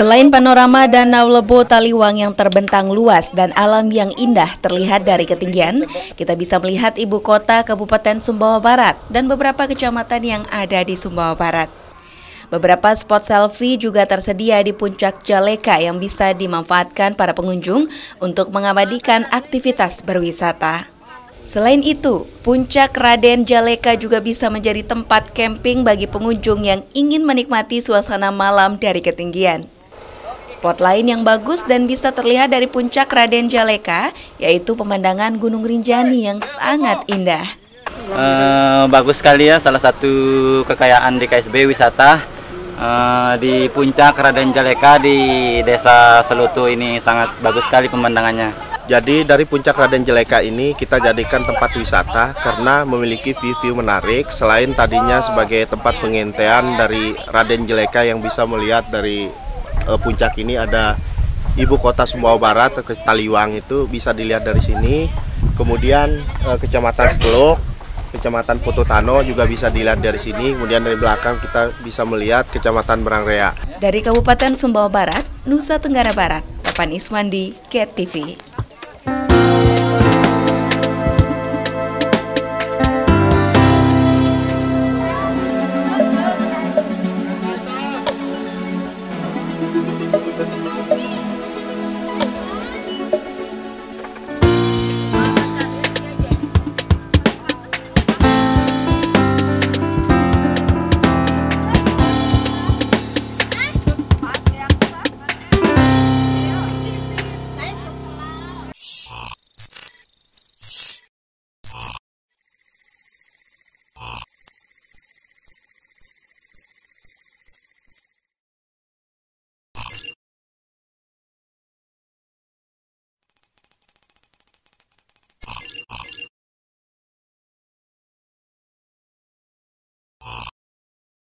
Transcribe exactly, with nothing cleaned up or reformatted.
Selain panorama Danau Lebo Taliwang yang terbentang luas dan alam yang indah terlihat dari ketinggian, kita bisa melihat ibu kota Kabupaten Sumbawa Barat dan beberapa kecamatan yang ada di Sumbawa Barat. Beberapa spot selfie juga tersedia di Puncak Jaleka yang bisa dimanfaatkan para pengunjung untuk mengabadikan aktivitas berwisata. Selain itu, Puncak Raden Jaleka juga bisa menjadi tempat camping bagi pengunjung yang ingin menikmati suasana malam dari ketinggian. Spot lain yang bagus dan bisa terlihat dari Puncak Raden Jaleka yaitu pemandangan Gunung Rinjani yang sangat indah. Uh, bagus sekali ya, salah satu kekayaan D K S B wisata uh, di Puncak Raden Jaleka di Desa Selutu ini sangat bagus sekali pemandangannya. Jadi dari Puncak Raden Jaleka ini kita jadikan tempat wisata karena memiliki view-view menarik. Selain tadinya sebagai tempat pengintaian dari Raden Jaleka yang bisa melihat dari uh, puncak ini ada ibu kota Sumbawa Barat, ke Taliwang itu bisa dilihat dari sini. Kemudian uh, Kecamatan Seteluk, Kecamatan Pototano juga bisa dilihat dari sini. Kemudian dari belakang kita bisa melihat Kecamatan Berangrea. Dari Kabupaten Sumbawa Barat, Nusa Tenggara Barat, Tapan Iswandi, Ket T V.